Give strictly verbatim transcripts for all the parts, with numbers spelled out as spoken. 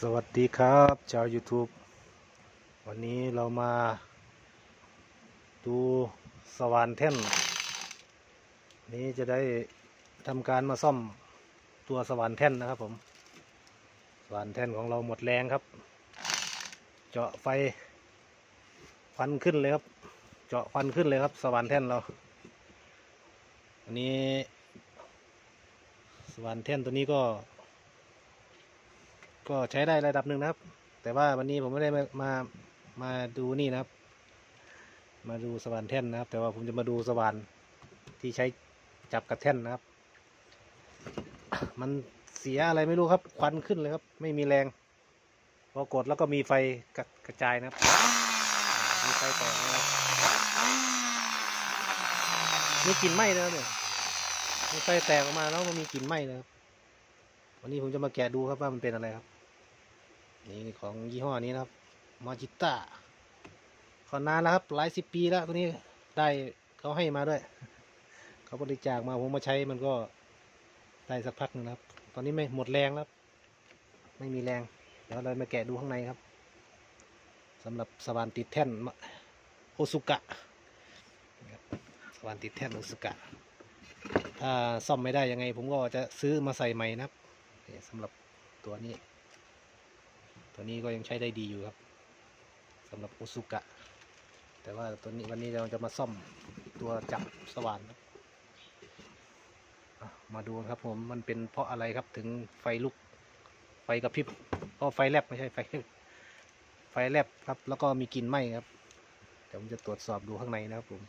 สวัสดีครับชาว YouTube วันนี้เรามาดูสว่านแท่นนี้จะได้ทำการมาซ่อมตัวสว่านแท่นนะครับผมสว่านแท่นของเราหมดแรงครับเจาะไฟควันขึ้นเลยครับเจาะควันขึ้นเลยครับสว่านแท่นเราอันนี้สว่านแท่นตัวนี้ก็ก็ใช้ได้ระดับหนึ่งนะครับแต่ว่าวันนี้ผมไม่ได้มามามาดูนี่นะครับมาดูสว่านแท่นนะครับแต่ว่าผมจะมาดูสว่านที่ใช้จับกับแท่นนะครับมันเสียอะไรไม่รู้ครับควันขึ้นเลยครับไม่มีแรงพอกดแล้วก็มีไฟกระจายนะครับมีไฟต่อนะครับมีกลิ่นไหม้แล้วเนี่ยมีไฟแตกออกมาแล้วมันมีกลิ่นไหม้นะครับวันนี้ผมจะมาแกะดูครับว่ามันเป็นอะไรครับนี่ของยี่ห้อนี้นะครับมาจิต้าขอนานแล้วครับหลายสิบปีแล้วตัวนี้ได้เขาให้มาด้วยเขาบริจาคมาผมมาใช้มันก็ได้สักพักนึงครับตอนนี้ไม่หมดแรงแล้วไม่มีแรงเดี๋ยวเรามาแกะดูข้างในครับสำหรับสว่านติดแท่นโอซุกะสว่านติดแท่นโอซุกะถ้าซ่อมไม่ได้ยังไงผมก็จะซื้อมาใส่ใหม่นะครับสำหรับตัวนี้ตัวนี้ก็ยังใช้ได้ดีอยู่ครับสำหรับโอซุกะแต่ว่าตัวนี้วันนี้เราจะมาซ่อมตัวจับสว่านครับมาดูครับผมมันเป็นเพราะอะไรครับถึงไฟลุกไฟกระพริบเพราะไฟแลบไม่ใช่ไฟไฟแลบครับแล้วก็มีกลิ่นไหม้ครับเดี๋ยวผมจะตรวจสอบดูข้างในนะครับผม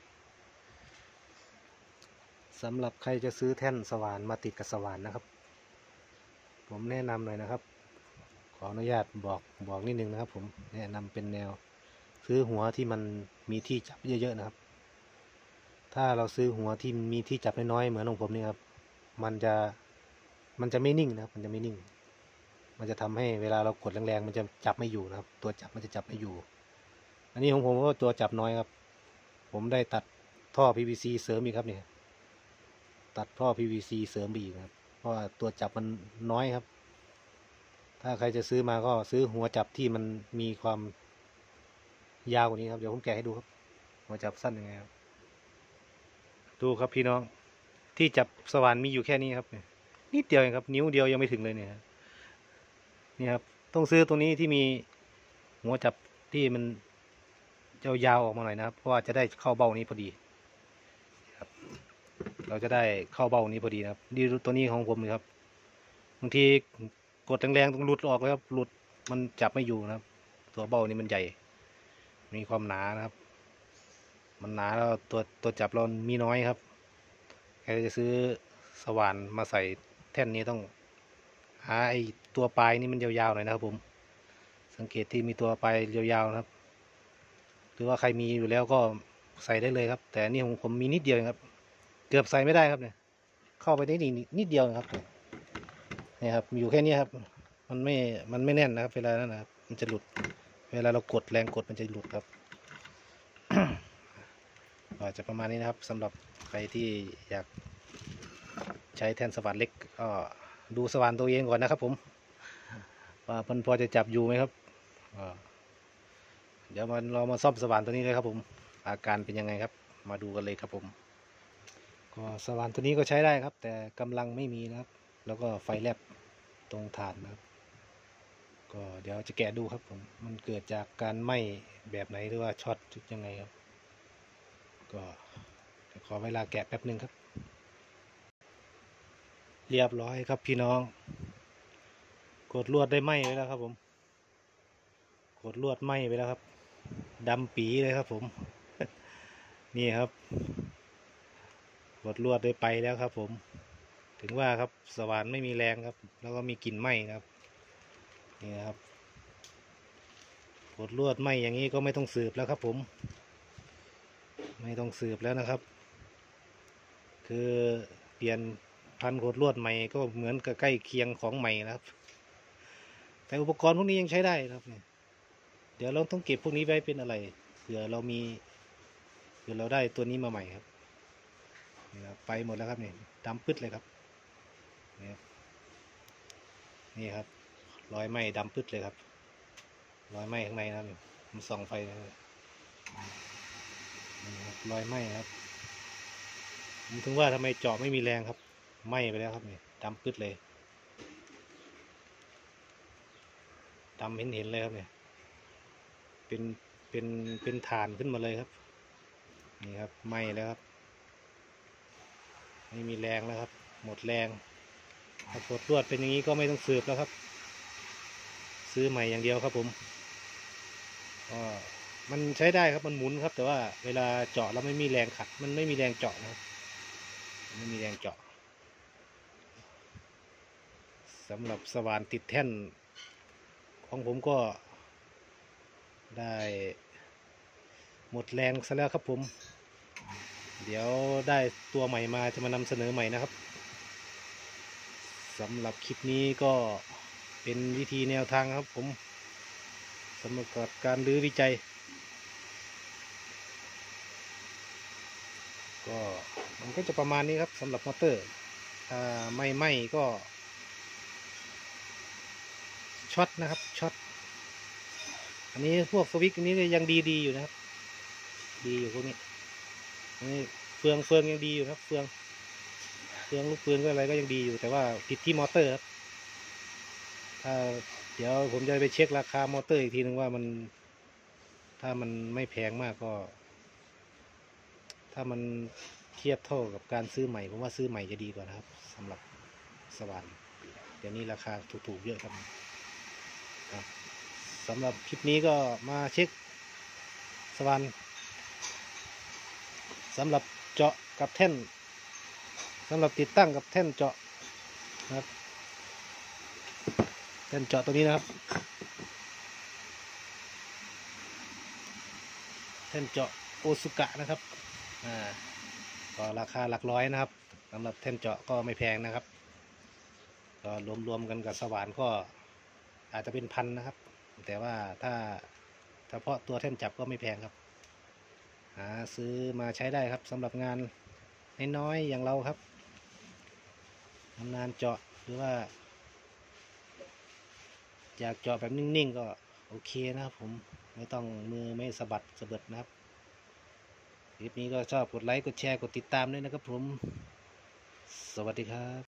สำหรับใครจะซื้อแท่นสว่านมาติดกับสว่านนะครับผมแนะนำหน่อยนะครับขออนุญาตบอกบอกนิดนึงนะครับผมแนะนำเป็นแนวซื้อหัวที่มันมีที่จับเยอะๆนะครับถ้าเราซื้อหัวที่มีที่จับน้อยๆเหมือนของผมนี่ครับมันจะมันจะไม่นิ่งนะครับมันจะไม่นิ่งมันจะทำให้เวลาเรากดแรงๆมันจะจับไม่อยู่นะครับตัวจับมันจะจับไม่อยู่อันนี้ของผมก็ตัวจับน้อยครับผมได้ตัดท่อ พี วี ซี เสริมอีกครับเนี่ยตัดท่อ พี วี ซี เสริมอีกครับเพราะว่าตัวจับมันน้อยครับถ้าใครจะซื้อมาก็ซื้อหัวจับที่มันมีความยาวกว่านี้ครับเดี๋ยวผมแกะให้ดูครับหัวจับสั้นยังไงครับดูครับพี่น้องที่จับสว่านมีอยู่แค่นี้ครับนิดเดียวเองครับนิ้วเดียวยังไม่ถึงเลยเนี่ยนี่ครับต้องซื้อตัวนี้ที่มีหัวจับที่มันยาวๆออกมาหน่อยนะครับเพราะว่าจะได้เข้าเบ้านี้พอดีครับเราจะได้เข้าเบ้านี้พอดีนะครับดีตัวนี้ของผมเลยครับบางทีกดแรงๆต้องหลุดออกแล้วครับหลุดมันจับไม่อยู่นะครับตัวเบ้านี้มันใหญ่มีความหนานะครับมันหนาแล้วตัวตัวจับเรามีน้อยครับใครจะซื้อสว่านมาใส่แท่นนี้ต้องหาไอตัวปลายนี่มันยาวๆหน่อยนะครับผมสังเกตที่มีตัวปลายยาวๆนะครับหรือว่าใครมีอยู่แล้วก็ใส่ได้เลยครับแต่นี่ของผมมีนิดเดียวครับเกือบใส่ไม่ได้ครับเนี่ยเข้าไปได้นิดนิดเดียวครับนี่ครับอยู่แค่นี้ครับมันไม่มันไม่แน่นนะครับเวลานั้นนะครับมันจะหลุดเวลาเรากดแรงกดมันจะหลุดครับ ก็จะประมาณนี้นะครับสำหรับใครที่อยากใช้แท่นสว่านเล็กก็ดูสว่านตัวเองก่อนนะครับผมว่ามันพอจะจับอยู่ไหมครับเดี๋ยวมันเรามาซ่อมสว่านตัวนี้เลยครับผมอาการเป็นยังไงครับมาดูกันเลยครับผมก็สว่านตัวนี้ก็ใช้ได้ครับแต่กำลังไม่มีนะครับแล้วก็ไฟแลบตรงฐานนะครับก็เดี๋ยวจะแกะดูครับผมมันเกิดจากการไหม้แบบไหนหรือว่าช็อตยังไงครับก็ขอเวลาแกะแป๊บหนึ่งครับเรียบร้อยครับพี่น้องกดลวดได้ไหม้ไปแล้วครับผมกดลวดไหม้ไปแล้วครับดำปีเลยครับผมนี่ครับกดลวดได้ไปแล้วครับผมถึงว่าครับสว่านไม่มีแรงครับแล้วก็มีกลิ่นไหม้ครับนี่นะครับกดลวดไหม้อย่างนี้ก็ไม่ต้องสืบแล้วครับผมไม่ต้องสืบแล้วนะครับคือเปลี่ยนพันกดลวดใหม่ก็เหมือนกับใกล้เคียงของใหม่นะครับแต่อุปกรณ์พวกนี้ยังใช้ได้ครับเดี๋ยวเราต้องเก็บพวกนี้ไว้เป็นอะไรเผื่อเรามีเผื่อเราได้ตัวนี้มาใหม่ครับนี่ครับไปหมดแล้วครับนี่ดำปึ๊ดเลยครับนี่ครับนี่ครับรอยไหม้ดำปึ๊ดเลยครับรอยไหม้ข้างในนะครับผมส่องไฟนะครับรอยไหม้ครับผมถึงว่าทำไมเจาะไม่มีแรงครับไหม้ไปแล้วครับนี่ดำปึ๊ดเลยดำเห็นเห็นเลยครับเนี่ยเป็นเป็นเป็นฐานขึ้นมาเลยครับนี่ครับไหม้แล้วครับไม่มีแรงแล้วครับหมดแรงถ้ากดลวดเป็นอย่างนี้ก็ไม่ต้องสืบแล้วครับซื้อใหม่อย่างเดียวครับผมก็มันใช้ได้ครับมันหมุนครับแต่ว่าเวลาเจาะแล้วไม่มีแรงขัดมันไม่มีแรงเจาะนะครับไม่มีแรงเจาะสำหรับสว่านติดแท่นของผมก็ได้หมดแรงซะแล้วครับผมเดี๋ยวได้ตัวใหม่มาจะมานำเสนอใหม่นะครับสำหรับคลิปนี้ก็เป็นวิธีแนวทางครับผมสำหรับการรื้อวิจัยก็มันก็จะประมาณนี้ครับสำหรับมอเตอร์ถ้าไม่ไหม้ก็ช็อตนะครับช็อตอันนี้พวกสวิตช์อันนี้ยังดีดีอยู่นะครับดีอยู่พวกนี้นี่เฟืองเฟืองยังดีอยู่ครับเฟืองเฟืองลูกปืนก็อะไรก็ยังดีอยู่แต่ว่าติดที่มอเตอร์ครับถ้าเดี๋ยวผมจะไปเช็คราคามอเตอร์อีกทีนึงว่ามันถ้ามันไม่แพงมากก็ถ้ามันเทียบเท่ากับการซื้อใหม่ผมว่าซื้อใหม่จะดีกว่านะครับสำหรับสว่านเดี๋ยวนี้ราคาถูกๆเยอะครับครับสำหรับคลิปนี้ก็มาเช็คสว่านสำหรับเจาะกับแท่นสำหรับติดตั้งกับแท่นเจาะนะครับแท่นเจาะตัวนี้นะครับแท่นเจาะโอซุกะนะครับอ่าก็ราคาหลักร้อยนะครับสำหรับแท่นเจาะก็ไม่แพงนะครับก็รวมๆกันกับสว่านก็อาจจะเป็นพันนะครับแต่ว่าถ้าเฉพาะตัวแท่นจับก็ไม่แพงครับหาซื้อมาใช้ได้ครับสำหรับงานน้อยๆอย่างเราครับนานๆเจาะหรือว่าอยากเจาะแบบนิ่งๆก็โอเคนะครับผมไม่ต้องมือไม่สะบัดสะเบิดนะครับคลิปนี้ก็ชอบกดไลค์กดแชร์กดติดตามด้วยนะครับผมสวัสดีครับ